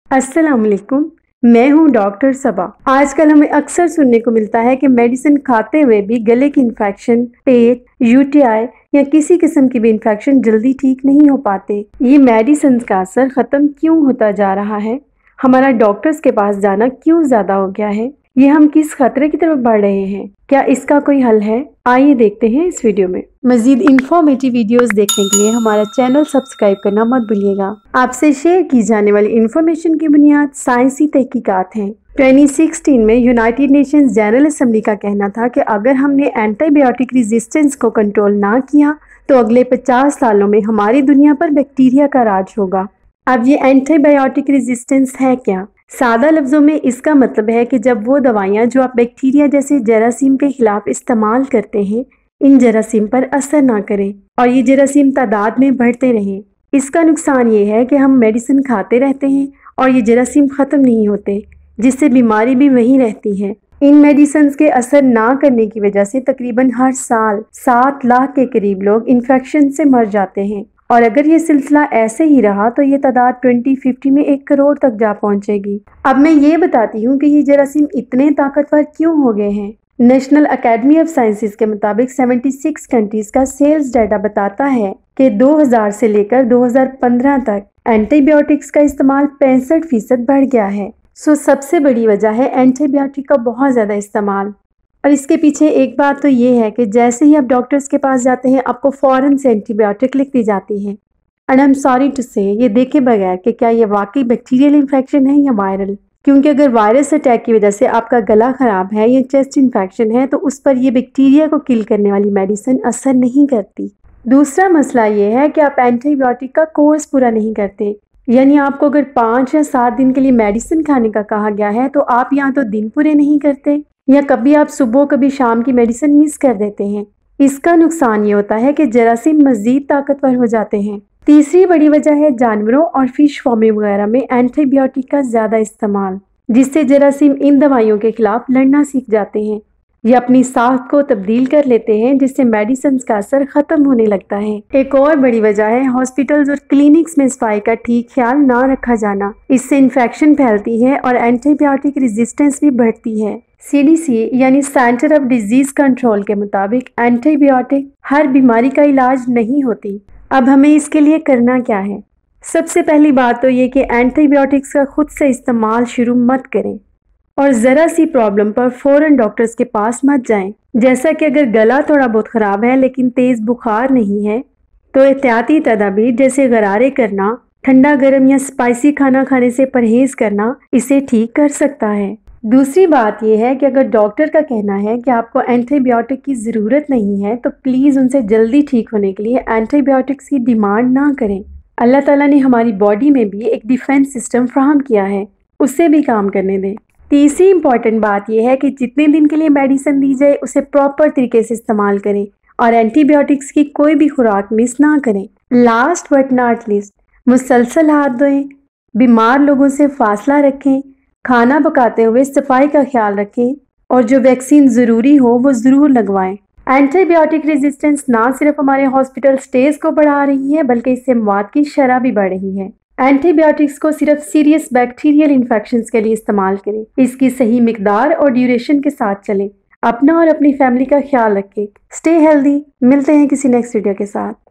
अस्सलाम वालेकुम। मैं हूँ डॉक्टर सबा। आजकल हमें अक्सर सुनने को मिलता है कि मेडिसिन खाते हुए भी गले की इन्फेक्शन, पेट, यूटीआई या किसी किस्म की भी इन्फेक्शन जल्दी ठीक नहीं हो पाते। ये मेडिसिन का असर खत्म क्यों होता जा रहा है? हमारा डॉक्टर्स के पास जाना क्यों ज्यादा हो गया है? ये हम किस खतरे की तरफ बढ़ रहे हैं? क्या इसका कोई हल है? आइए देखते हैं इस वीडियो में। मजीद इंफॉर्मेटिव वीडियोस देखने के लिए हमारा चैनल सब्सक्राइब करना मत भूलिएगा। आपसे शेयर की जाने वाली इंफॉर्मेशन की बुनियाद साइंसी तहकीकात हैं। 2016 में यूनाइटेड नेशंस जनरल असेंबली का कहना था कि अगर हमने एंटीबायोटिक रेजिस्टेंस को कंट्रोल ना किया तो अगले 50 सालों में हमारी दुनिया पर बैक्टीरिया का राज होगा। अब ये एंटीबायोटिक रेजिस्टेंस है क्या? सादा लफ्जों में इसका मतलब है कि जब वो दवाइयाँ जो आप बैक्टीरिया जैसे जरासीम के खिलाफ इस्तेमाल करते हैं इन जरासीम पर असर ना करें और ये जरासीम तादाद में बढ़ते रहें। इसका नुकसान ये है कि हम मेडिसिन खाते रहते हैं और ये जरासीम ख़त्म नहीं होते, जिससे बीमारी भी वहीं रहती है। इन मेडिसिन के असर ना करने की वजह से तकरीबन हर साल 7 लाख के करीब लोग इन्फेक्शन से मर जाते हैं और अगर ये सिलसिला ऐसे ही रहा तो ये तादाद 2050 में 1 करोड़ तक जा पहुंचेगी। अब मैं ये बताती हूँ कि ये जरासीम इतने ताकतवर क्यों हो गए हैं। नेशनल एकेडमी ऑफ साइंसेज के मुताबिक 76 कंट्रीज का सेल्स डाटा बताता है कि 2000 से लेकर 2015 तक एंटीबायोटिक्स का इस्तेमाल 65% बढ़ गया है। सबसे बड़ी वजह है एंटीबायोटिक का बहुत ज्यादा इस्तेमाल। और इसके पीछे एक बात तो ये है कि जैसे ही आप डॉक्टर्स के पास जाते हैं आपको फौरन से एंटीबायोटिक लिख दी जाती है। And I am sorry to say, ये देखे बगैर कि क्या ये वाकई बैक्टीरियल इन्फेक्शन है या वायरल, क्योंकि अगर वायरस अटैक की वजह से आपका गला खराब है या चेस्ट इन्फेक्शन है तो उस पर ये बैक्टीरिया को किल करने वाली मेडिसिन असर नहीं करती। दूसरा मसला ये है कि आप एंटीबायोटिक का कोर्स पूरा नहीं करते, यानी आपको अगर 5 या 7 दिन के लिए मेडिसिन खाने का कहा गया है तो आप यहाँ तो दिन पूरे नहीं करते या कभी आप सुबह कभी शाम की मेडिसिन मिस कर देते हैं। इसका नुकसान ये होता है कि जरासीम मजीद ताकतवर हो जाते हैं। तीसरी बड़ी वजह है जानवरों और फिश फार्मिंग वगैरह में एंटीबायोटिक का ज्यादा इस्तेमाल, जिससे जरासीम इन दवाइयों के खिलाफ लड़ना सीख जाते हैं या अपनी साख को तब्दील कर लेते हैं, जिससे मेडिसिन का असर खत्म होने लगता है। एक और बड़ी वजह है हॉस्पिटल्स और क्लिनिक्स में सफाई का ठीक ख्याल ना रखा जाना। इससे इन्फेक्शन फैलती है और एंटीबायोटिक रेजिस्टेंस भी बढ़ती है। CDC यानी सेंटर ऑफ डिजीज कंट्रोल के मुताबिक एंटीबायोटिक हर बीमारी का इलाज नहीं होती। अब हमें इसके लिए करना क्या है? सबसे पहली बात तो ये कि एंटीबायोटिक्स का खुद से इस्तेमाल शुरू मत करें और ज़रा सी प्रॉब्लम पर फ़ौरन डॉक्टर्स के पास मत जाएं। जैसा कि अगर गला थोड़ा बहुत ख़राब है लेकिन तेज़ बुखार नहीं है तो एहतियाती तदाबीर जैसे गरारे करना, ठंडा गर्म या स्पाइसी खाना खाने से परहेज़ करना इसे ठीक कर सकता है। दूसरी बात यह है कि अगर डॉक्टर का कहना है कि आपको एंटीबायोटिक की ज़रूरत नहीं है तो प्लीज़ उनसे जल्दी ठीक होने के लिए एंटीबायोटिक्स की डिमांड ना करें। अल्लाह ताला ने हमारी बॉडी में भी एक डिफेंस सिस्टम फ्राहम किया है, उससे भी काम करने दें। तीसरी इंपॉर्टेंट बात यह है कि जितने दिन के लिए मेडिसिन दी जाए उसे प्रॉपर तरीके से इस्तेमाल करें और एंटीबायोटिक्स की कोई भी खुराक मिस ना करें। लास्ट बट नॉट लीस्ट, मुसलसल हाथ धोएं, बीमार लोगों से फासला रखें, खाना पकाते हुए सफाई का ख्याल रखें और जो वैक्सीन ज़रूरी हो वो ज़रूर लगवाएं। एंटीबायोटिक रेजिस्टेंस ना सिर्फ हमारे हॉस्पिटल स्टेज को बढ़ा रही है बल्कि इससे मौत की शरह भी बढ़ रही है। एंटीबायोटिक्स को सिर्फ सीरियस बैक्टीरियल इन्फेक्शंस के लिए इस्तेमाल करें। इसकी सही मिकदार और ड्यूरेशन के साथ चलें। अपना और अपनी फैमिली का ख्याल रखें। Stay healthy. मिलते हैं किसी नेक्स्ट वीडियो के साथ।